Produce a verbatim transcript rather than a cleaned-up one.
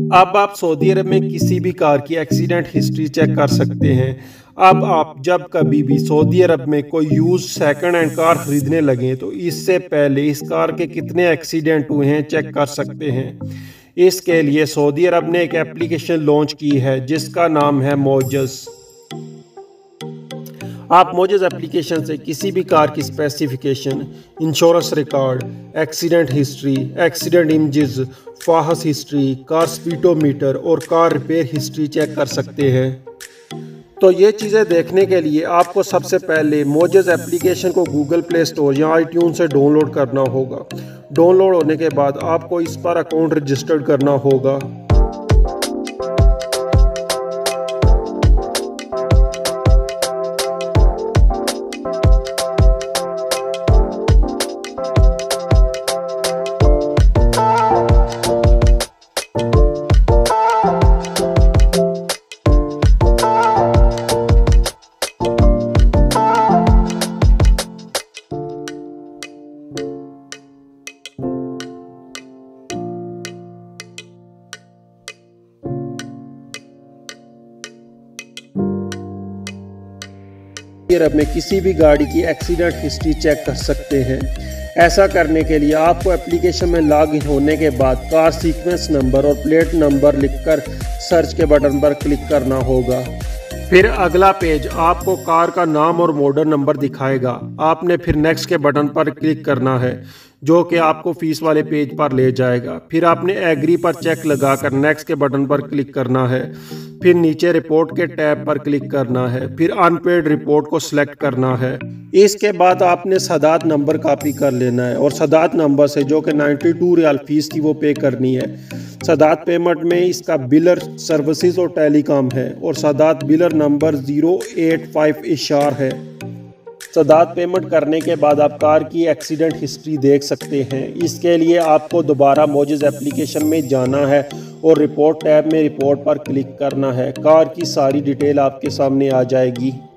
अब आप सऊदी अरब में किसी भी कार की एक्सीडेंट हिस्ट्री चेक कर सकते हैं। अब आप जब कभी भी सऊदी अरब में कोई यूज सेकंड हैंड कार खरीदने लगे तो इससे पहले इस कार के कितने एक्सीडेंट हुए हैं चेक कर सकते हैं। इसके लिए सऊदी अरब ने एक एप्लीकेशन लॉन्च की है जिसका नाम है मोजस। आप मोजस एप्लीकेशन से किसी भी कार की specification, insurance record, accident history, accident images, फाहस हिस्ट्री, कार स्पीडोमीटर और कार रिपेयर हिस्ट्री चेक कर सकते हैं। तो ये चीज़ें देखने के लिए आपको सबसे पहले मोजस एप्लीकेशन को गूगल प्ले स्टोर या आईट्यून से डाउनलोड करना होगा। डाउनलोड होने के बाद आपको इस पर अकाउंट रजिस्टर्ड करना होगा। अरब में किसी भी गाड़ी की एक्सीडेंट हिस्ट्री चेक कर सकते हैं। ऐसा करने के लिए आपको एप्लीकेशन में लॉग इन होने के बाद कार सीक्वेंस नंबर और प्लेट नंबर लिखकर सर्च के बटन पर क्लिक करना होगा। फिर अगला पेज आपको कार का नाम और मॉडल नंबर दिखाएगा। आपने फिर नेक्स्ट के बटन पर क्लिक करना है जो कि आपको फीस वाले पेज पर ले जाएगा। फिर आपने एग्री पर चेक लगाकर नेक्स्ट के बटन पर क्लिक करना है। फिर नीचे रिपोर्ट के टैब पर क्लिक करना है। फिर अनपेड रिपोर्ट को सिलेक्ट करना है। इसके बाद आपने सदात नंबर कॉपी कर लेना है और सदात नंबर से जो कि बानवे रियाल फीस थी वो पे करनी है। सदात पेमेंट में इसका बिलर सर्विसेज और टेलीकॉम है और SADAD biller number zero eight five इशार है। सदात पेमेंट करने के बाद आप कार की एक्सीडेंट हिस्ट्री देख सकते हैं। इसके लिए आपको दोबारा मोजस एप्लीकेशन में जाना है और रिपोर्ट टैब में रिपोर्ट पर क्लिक करना है। कार की सारी डिटेल आपके सामने आ जाएगी।